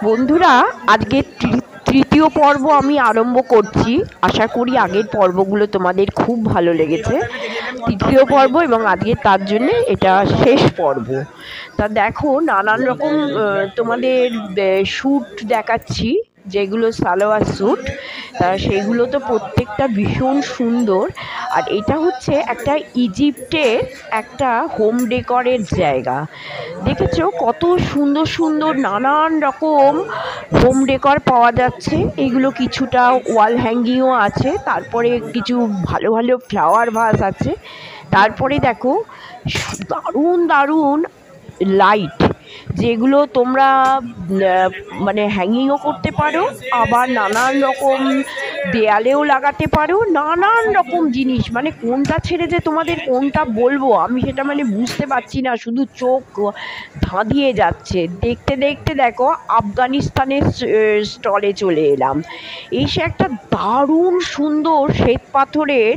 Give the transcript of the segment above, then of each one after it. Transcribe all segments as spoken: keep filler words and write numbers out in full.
বন্ধুরা, আজকে তৃতীয় পর্ব আমি আরম্ভ করছি। আশা করি আগের পর্বগুলো তোমাদের খুব ভালো লেগেছে। তৃতীয় পর্ব এবং আজকে তার জন্য এটা শেষ পর্ব। তা দেখো, নানান রকম তোমাদের শ্যুট দেখাচ্ছি, যেগুলো সালোয়ার স্যুট, তা সেইগুলো তো প্রত্যেকটা ভীষণ সুন্দর। আর এটা হচ্ছে একটা ইজিপ্টের একটা হোম ডেকরের জায়গা। দেখেছো কত সুন্দর সুন্দর নানান রকম হোম ডেকর পাওয়া যাচ্ছে। এইগুলো কিছুটা ওয়াল হ্যাঙ্গিংও আছে, তারপরে কিছু ভালো ভালো ফ্লাওয়ার ভাস আছে। তারপরে দেখো দারুণ দারুণ লাইট, যেগুলো তোমরা মানে হ্যাঙ্গিংও করতে পারো, আবার নানান রকম দেয়ালেও লাগাতে পারো। নানান রকম জিনিস, মানে কোনটা ছেড়ে যে তোমাদের কোনটা বলবো আমি সেটা মানে বুঝতে পারছি না, শুধু চোখ ধাঁধিয়ে যাচ্ছে দেখতে দেখতে। দেখো, আফগানিস্তানের স্টলে চলে এলাম, এসে একটা দারুণ সুন্দর শ্বেত পাথরের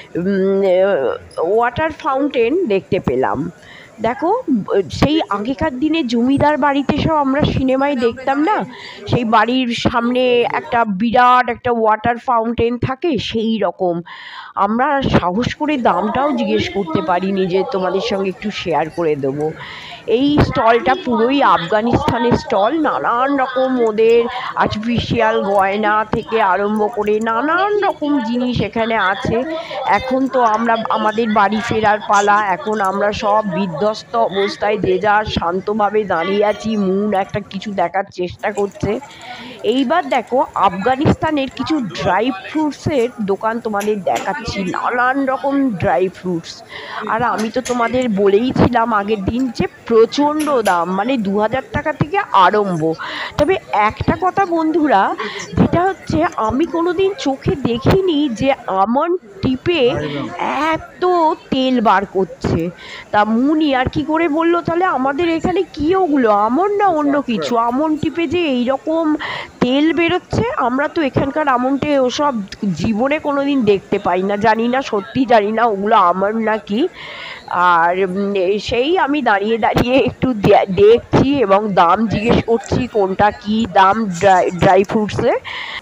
ওয়াটার ফাউন্টেন দেখতে পেলাম। দেখো, সেই আগেকার দিনে জমিদার বাড়িতে সব আমরা সিনেমায় দেখতাম না, সেই বাড়ির সামনে একটা বিরাট একটা ওয়াটার ফাউন্টেন থাকে, সেই রকম। আমরা সাহস করে দামটাও জিজ্ঞেস করতে পারিনি যে তোমাদের সঙ্গে একটু শেয়ার করে দেবো। এই স্টলটা পুরোই আফগানিস্তানের স্টল। নানান রকম ওদের আর্টিফিশিয়াল গয়না থেকে আরম্ভ করে নানান রকম জিনিস এখানে আছে। এখন তো আমরা আমাদের বাড়ি ফেরার পালা, এখন আমরা সব বিধ্বস্ত অবস্থায় যে যার শান্তভাবে দাঁড়িয়ে আছি, মুন একটা কিছু দেখার চেষ্টা করছে। এইবার দেখো, আফগানিস্তানের কিছু ড্রাই ফ্রুটসের দোকান তোমাদের দেখাচ্ছি, নানান রকম ড্রাই ফ্রুটস। আর আমি তো তোমাদের বলেইছিলাম আগের দিন যে প্রচণ্ড দাম, মানে দু হাজার টাকা থেকে আরম্ভ। তবে একটা কথা বন্ধুরা, যেটা হচ্ছে আমি কোনোদিন চোখে দেখিনি যে আমন্ড টিপে এত তেল বার করছে। তা মুনি আর কি করে বললো, তাহলে আমাদের এখানে কি ওগুলো আমন্ড না অন্য কিছু, আমন্ড টিপে যে এইরকম তেল বেরোচ্ছে। আমরা তো এখানকার আমন্ডে ওসব জীবনে কোনোদিন দেখতে পাই না, জানি না, সত্যি জানি না ওগুলো আমন্ড নাকি। আর সেই আমি দাঁড়িয়ে দাঁড়িয়ে একটু দেখছি এবং দাম জিজ্ঞেস করছি কোনটা কি দাম ড্রাই ড্রাই ফ্রুটসে।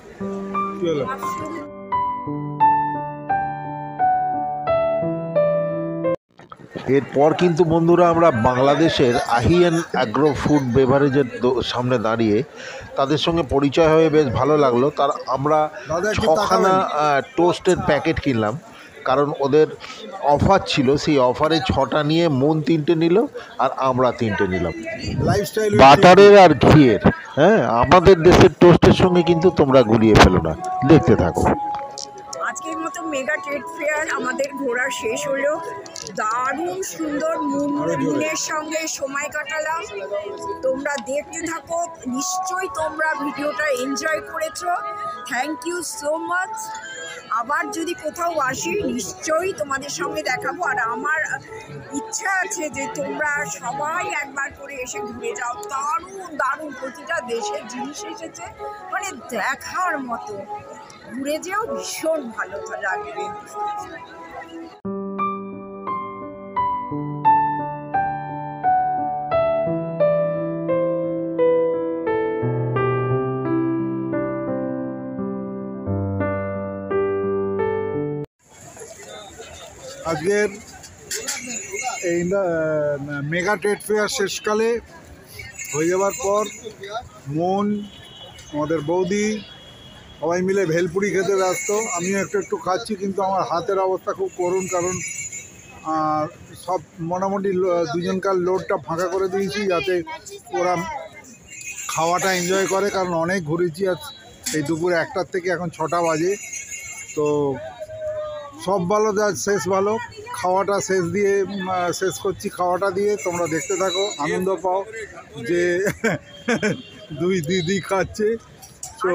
এরপর কিন্তু বন্ধুরা আমরা বাংলাদেশের আহিয়ান অ্যাগ্রো ফুড বেভারেজের সামনে দাঁড়িয়ে তাদের সঙ্গে পরিচয় হয়ে বেশ ভালো লাগলো। তার আমরা ছখানা টোস্টের প্যাকেট কিনলাম, কারণ ওদের অফার ছিল। সেই অফারে ছটা নিয়ে মন তিনটে নিল আর আমরা তিনটে নিলাম, বাটারের আর ঘিয়ের। হ্যাঁ, আমাদের দেশের টোস্টের সঙ্গে কিন্তু তোমরা গুলিয়ে ফেলো না, দেখতে থাকো। আজকের মতো মেগা ট্রেড ফেয়ার আমাদের ঘোরা শেষ হলো। দারুণ সুন্দর মুনের সঙ্গে সময় কাটালাম। তোমরা দেখতে থাকো, নিশ্চয়ই তোমরা ভিডিওটা এনজয় করেছো। Thank you so much. আবার যদি কোথাও আসি নিশ্চয়ই তোমাদের সঙ্গে দেখাবো। আর আমার ইচ্ছা আছে যে তোমরা সবাই একবার করে এসে ঘুরে যাও। দারুণ দারুণ প্রতিটা দেশের জিনিস এসেছে, মানে দেখার মতো। ঘুরে যেও, ভীষণ ভালো লাগবে। আজকের এই মেগা ট্রেড ফেয়ার শেষকালে হয়ে যাওয়ার পর মন, আমাদের বৌদি সবাই মিলে ভেলপুরি খেতে ব্যস্ত। আমিও একটু একটু খাচ্ছি, কিন্তু আমার হাতের অবস্থা খুব করুণ, কারণ সব মোটামুটি দুজনকার লোডটা ফাঁকা করে দিয়েছি যাতে ওরা খাওয়াটা এনজয় করে, কারণ অনেক ঘুরেছি। আজ এই দুপুরে একটার থেকে এখন ছটা বাজে। তো সব ভালো, যা শেষ ভালো। খাওয়াটা শেষ দিয়ে শেষ করছি, খাওয়াটা দিয়ে তোমরা দেখতে থাকো, আনন্দ পাও যে দুই দিদি খাচ্ছে। তো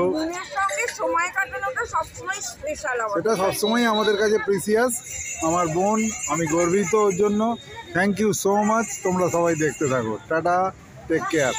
সেটা সবসময় আমাদের কাছে প্রিসিয়াস। আমার বোন, আমি গর্বিত ওর জন্য। Thank you so much. তোমরা সবাই দেখতে থাকো। Ta-ta, take care.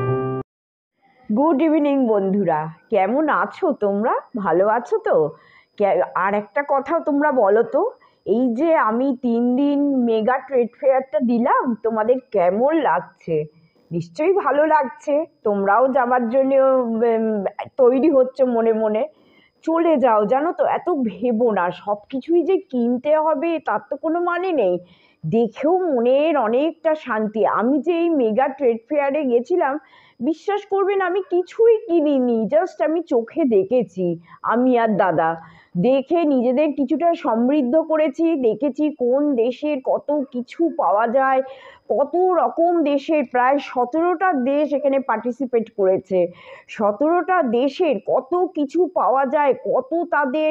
Good evening বন্ধুরা, কেমন আছো তোমরা? ভালো আছো তো? কে- আর একটা কথা তোমরা বলো তো, এই যে আমি তিন দিন মেগা ট্রেড ফেয়ারটা দিলাম, তোমাদের কেমন লাগছে? নিশ্চয়ই ভালো লাগছে। তোমরাও যাবার জন্য উম, তৈরি হচ্ছ মনে মনে। চলে যাও, জানো তো, এত ভেবো না সব কিছুই যে কিনতে হবে তার তো কোনো মানে নেই। দেখেও মনের অনেকটা শান্তি। আমি যে এই মেগা ট্রেড ফেয়ারে গেছিলাম, বিশ্বাস করবেন আমি কিছুই কিনিনি, জাস্ট আমি চোখে দেখেছি। আমি আর দাদা দেখে নিজেদের কিছুটা সমৃদ্ধ করেছি, দেখেছি কোন দেশের কত কিছু পাওয়া যায়, কত রকম দেশের প্রায় সতেরোটা দেশ এখানে পার্টিসিপেট করেছে। সতেরোটা দেশের কত কিছু পাওয়া যায়, কত তাদের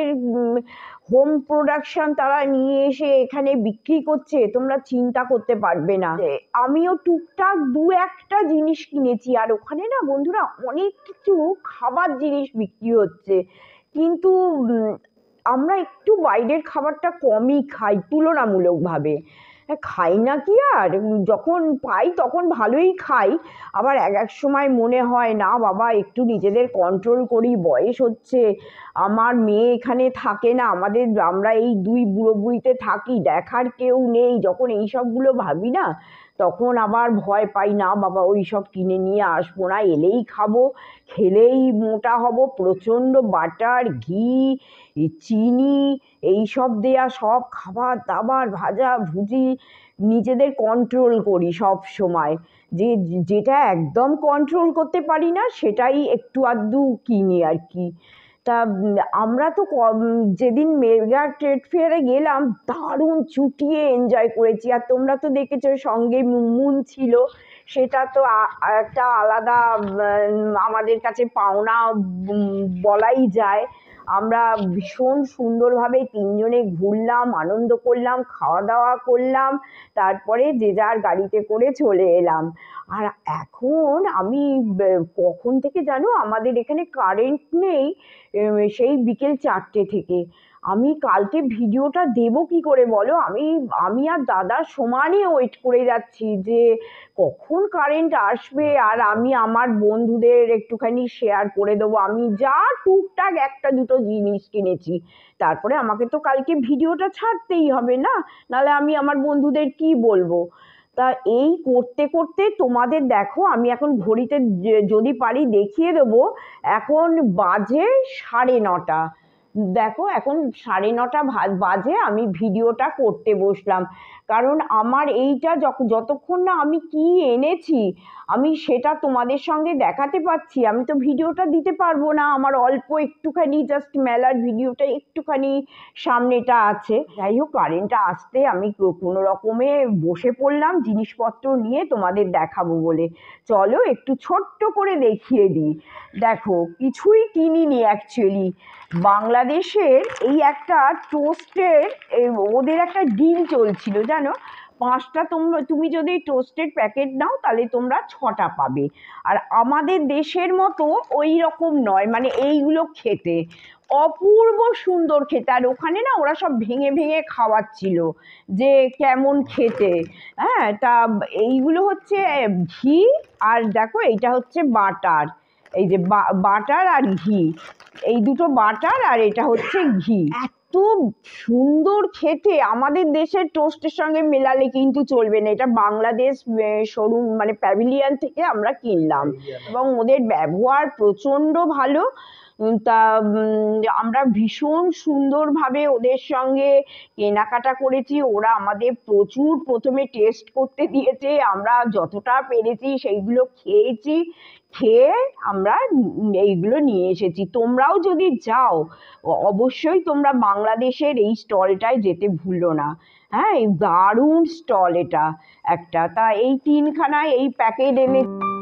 হোম প্রোডাকশন তারা নিয়ে এসে এখানে বিক্রি করছে, তোমরা চিন্তা করতে পারবে না। আমিও টুকটাক দু একটা জিনিস কিনেছি। আর ওখানে না বন্ধুরা অনেক কিছু খাবার জিনিস বিক্রি হচ্ছে, কিন্তু উম, আমরা একটু বাইরের খাবারটা কমই খাই তুলনামূলকভাবে। হ্যাঁ, খাই না কি আর, উম, যখন পাই তখন ভালোই খাই। আবার এক এক সময় মনে হয় না বাবা একটু নিজেদের কন্ট্রোল করি, বয়স হচ্ছে, আমার মেয়ে এখানে থাকে না, আমাদের আমরা এই দুই বুড়ো বুড়িতে থাকি, দেখার কেউ নেই। যখন এই সবগুলো ভাবি না, তখন আবার ভয় পাই, না বাবা ওই সব কিনে নিয়ে আসবো না, এলেই খাবো, খেলেই মোটা হব। প্রচণ্ড বাটার, ঘি, এই চিনি, এই সব দেয়া সব খাবার দাবার, ভাজা ভুজি, নিজেদের কন্ট্রোল করি সব সময়। যে যেটা একদম কন্ট্রোল করতে পারি না সেটাই একটু আধটু কিনি আর কি। তা উম, আমরা তো কম- যেদিন মেগা ট্রেড ফেয়ারে গেলাম দারুণ চুটিয়ে এনজয় করেছি। আর তোমরা তো দেখেছো সঙ্গে মুনমুন ছিল, সেটা তো আ- একটা আলাদা উম, আমাদের কাছে পাওনা উম, বলাই যায়। আমরা ভীষণ সুন্দরভাবে তিনজনে ঘুরলাম, আনন্দ করলাম, খাওয়া দাওয়া করলাম, তারপরে যে যার গাড়িতে করে চলে এলাম। আর এখন আমি ব- কখন থেকে জানো আমাদের এখানে কারেন্ট নেই, এম, সেই বিকেল চারটে থেকে। আমি কালকে ভিডিওটা দেবো কি করে বলো? আমি আমি আর দাদা সমানে ওয়েট করে যাচ্ছি যে কখন কারেন্ট আসবে, আর আমি আমার বন্ধুদের একটুখানি শেয়ার করে দেবো আমি যা টুকটাক একটা দুটো জিনিস কিনেছি। তারপরে আমাকে তো কালকে ভিডিওটা ছাড়তেই হবে না, নাহলে আমি আমার বন্ধুদের কি বলবো? তা এই করতে করতে তোমাদের দেখো আমি এখন ঘড়িতে যে- যদি পারি দেখিয়ে দেবো, এখন বাজে সাড়ে নটা। দেখো এখন সাড়ে নটা ভা- বাজে, আমি ভিডিওটা করতে বসলাম। কারণ আমার এইটা যখ- যতক্ষণ না আমি কি এনেছি আমি সেটা তোমাদের সঙ্গে দেখাতে পাচ্ছি, আমি তো ভিডিওটা দিতে পারবো না। আমার অল্প একটুখানি জাস্ট মেলার ভিডিওটা একটুখানি সামনেটা আছে। যাই হোক, কারেন্টটা আসতে আমি কো- কোনো রকমে বসে পড়লাম জিনিসপত্র নিয়ে তোমাদের দেখাবো বলে। চলো একটু ছোট্ট করে দেখিয়ে দিই। দেখো কিছুই কিনিনি অ্যাকচুয়ালি। বাংলাদেশের এই একটা টোস্টের, ওদের একটা ডিল চলছিল জানো, পাঁচটা তোমরা তুমি যদি টোস্টেড প্যাকেট নাও তাহলে তোমরা ছটা পাবে। আর আমাদের দেশের মতো ওই রকম নয়, মানে এইগুলো খেতে অপূর্ব সুন্দর খেতে। আর ওখানে না ওরা সব ভেঙে ভেঙে খাওয়াচ্ছিল যে কেমন খেতে। হ্যাঁ, তা এইগুলো হচ্ছে ঘি, আর দেখো এইটা হচ্ছে বাটার। এই যে বাটার আর ঘি, এই দুটো বাটার আর এটা হচ্ছে ঘি। এত সুন্দর খেতে, আমাদের দেশের টোস্টের সঙ্গে মেলালে কিন্তু চলবে না। এটা বাংলাদেশ শোরুম মানে প্যাভিলিয়ন থেকে আমরা কিনলাম, এবং ওদের ব্যবহার প্রচণ্ড ভালো। উম, তা উম, আমরা ভীষণ সুন্দরভাবে ওদের সঙ্গে কেনাকাটা করেছি। ওরা আমাদের প্রচুর প্রথমে টেস্ট করতে দিয়েছে, আমরা যতটা পেরেছি সেইগুলো খেয়েছি, খেয়ে আমরা উম এইগুলো নিয়ে এসেছি। তোমরাও যদি যাও অবশ্যই তোমরা বাংলাদেশের এই স্টলটায় যেতে ভুলো না। হ্যাঁ, এই দারুণ স্টল এটা একটা। তা এই তিনখানা এই প্যাকেট এনে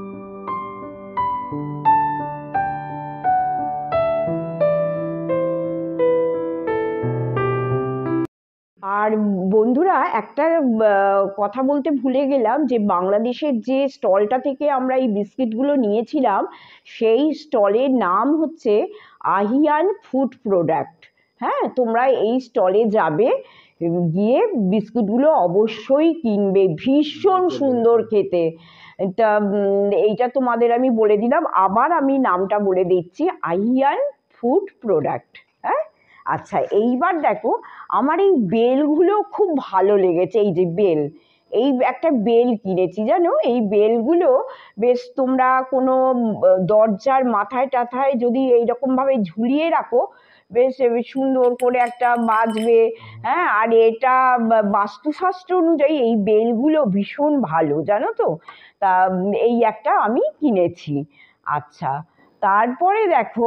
আর বন্ধুরা একটা আহ, কথা বলতে ভুলে গেলাম, যে বাংলাদেশের যে স্টলটা থেকে আমরা এই বিস্কিটগুলো নিয়েছিলাম সেই স্টলের নাম হচ্ছে আহিয়ান ফুড প্রোডাক্ট। হ্যাঁ, তোমরা এই স্টলে যাবে, উম, গিয়ে বিস্কুটগুলো অবশ্যই কিনবে, ভীষণ সুন্দর খেতে। এটা উম, এইটা তোমাদের আমি বলে দিলাম, আবার আমি নামটা বলে দিচ্ছি, আহিয়ান ফুড প্রোডাক্ট। হ্যাঁ, আচ্ছা এইবার দেখো আমার এই বেলগুলো খুব ভালো লেগেছে, এই যে বেল, এই একটা বেল কিনেছি জানো, এই বেলগুলো বেশ তোমরা কোনো দরজার মাথায় টাথায় যদি এইরকমভাবে ঝুলিয়ে রাখো বেশ সুন্দর করে একটা বাজবে। হ্যাঁ, আর এটা বাস্তুশাস্ত্র অনুযায়ী এই বেলগুলো ভীষণ ভালো জানো তো। তা এই একটা আমি কিনেছি। আচ্ছা তারপরে দেখো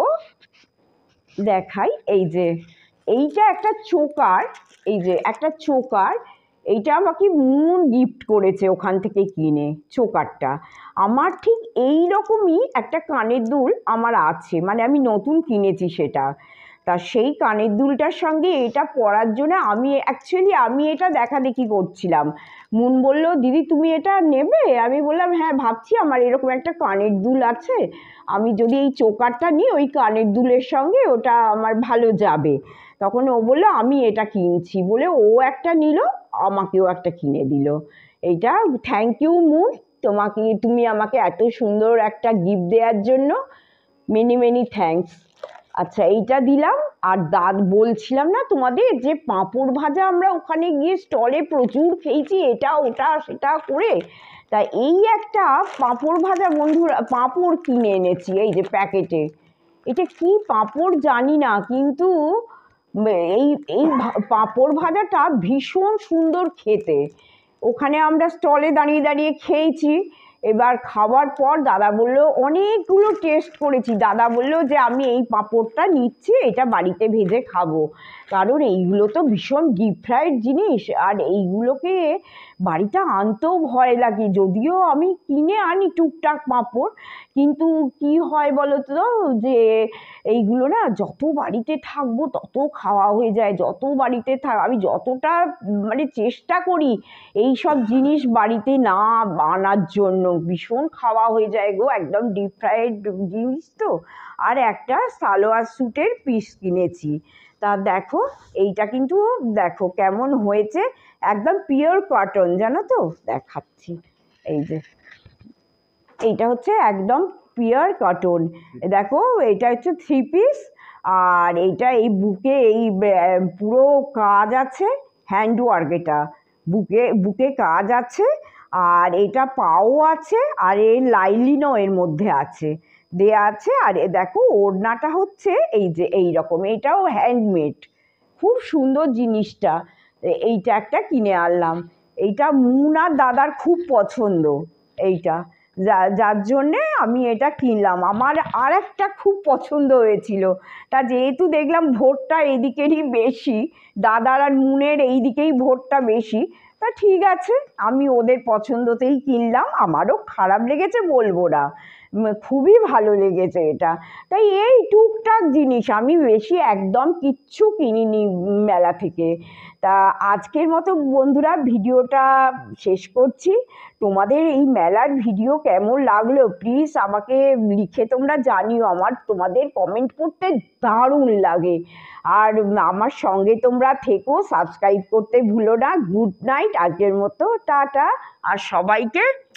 দেখাই, এই যে এইটা একটা চোকার, এই যে একটা চোকার, এইটা আমাকে মুন গিফট করেছে ওখান থেকে কিনে। চোকারটা আমার ঠিক এই রকমই একটা কানের দুল আমার আছে, মানে আমি নতুন কিনেছি সেটা। তা সেই কানের দুলটার সঙ্গে এটা পরার জন্য আমি অ্যাকচুয়ালি আমি এটা দেখা দেখি করছিলাম। মুন বলল দিদি তুমি এটা নেবে, আমি বললাম হ্যাঁ ভাবছি আমার এরকম একটা কানের দুল আছে, আমি যদি এই চোকারটা নিই ওই কানের দুলের সঙ্গে ওটা আমার ভালো যাবে। তখন ও বললো আমি এটা কিনছি বলে ও একটা নিল, আমাকেও একটা কিনে দিল। এইটা থ্যাংক ইউ মুন, তোমাকে, তুমি আমাকে এত সুন্দর একটা গিফট দেওয়ার জন্য মেনি মেনি থ্যাঙ্কস। আচ্ছা এইটা দিলাম। আর দাদ বলছিলাম না তোমাদের যে পাঁপড় ভাজা আমরা ওখানে গিয়ে স্টলে প্রচুর খেয়েছি, এটা ওটা সেটা করে, তা এই একটা পাঁপড় ভাজা বন্ধুরা পাঁপড় কিনে এনেছি এই যে প্যাকেটে। এটা কি পাঁপড় জানি না, কিন্তু এই এই পাঁপড় ভাজাটা ভীষণ সুন্দর খেতে। ওখানে আমরা স্টলে দাঁড়িয়ে দাঁড়িয়ে খেয়েছি। এবার খাওয়ার পর দাদা বলল, অনেকগুলো টেস্ট করেছি, দাদা বলল যে আমি এই পাঁপড়টা নিচ্ছি, এটা বাড়িতে ভেজে খাবো, কারণ এইগুলো তো ভীষণ ডিপ ফ্রাইড জিনিস, আর এইগুলোকে বাড়িতে আনতেও ভয় লাগে। যদিও আমি কিনে আনি টুকটাক পাঁপড়, কিন্তু কি হয় বলো তো যে এইগুলো না যত বাড়িতে থাকবো তত খাওয়া হয়ে যায়, যত বাড়িতে থাক আমি যতটা মানে চেষ্টা করি এই সব জিনিস বাড়িতে না আনার জন্য, ভীষণ খাওয়া হয়ে যায় গো, একদম ডিপ ফ্রাইড জিনিস তো। আর একটা সালোয়ার স্যুটের পিস কিনেছি। তা দেখো এইটা কিন্তু দেখো কেমন হয়েছে, একদম পিওর কটন জানো তো, দেখাচ্ছি এই যে এইটা হচ্ছে একদম পিওর কটন। দেখো এটা হচ্ছে থ্রি পিস, আর এইটা এই বুকে এই পুরো কাজ আছে, হ্যান্ডওয়ার্ক, এটা বুকে বুকে কাজ আছে, আর এটা পাও আছে, আর এই লাইলিনও এর মধ্যে আছে দেয়া আছে। আর এ দেখো ওড়নাটা হচ্ছে এই যে এই রকম, এটাও হ্যান্ডমেড, খুব সুন্দর জিনিসটা। এইটা একটা কিনে আনলাম, এইটা মুন আর দাদার খুব পছন্দ এইটা, যা যার জন্যে আমি এটা কিনলাম। আমার আর একটা খুব পছন্দ হয়েছিল, তা যেহেতু দেখলাম ভোটটা এদিকেরই বেশি, দাদার আর মুনের এই দিকেই ভোটটা বেশি, তা ঠিক আছে আমি ওদের পছন্দতেই কিনলাম। আমারও খারাপ লেগেছে বলবো না, খুবই ভালো লেগেছে এটা। তাই এই টুকটাক জিনিস, আমি বেশি একদম কিচ্ছু কিনিনি মেলা থেকে। তা আজকের মতো বন্ধুরা ভিডিওটা শেষ করছি। তোমাদের এই মেলার ভিডিও কেমন লাগলো প্লিজ আমাকে লিখে তোমরা জানিও, আমার তোমাদের কমেন্ট করতে দারুণ লাগে। আর আমার সঙ্গে তোমরা থেকো, সাবস্ক্রাইব করতে ভুলো না। গুড নাইট, আজকের মতো টাটা, আর সবাইকে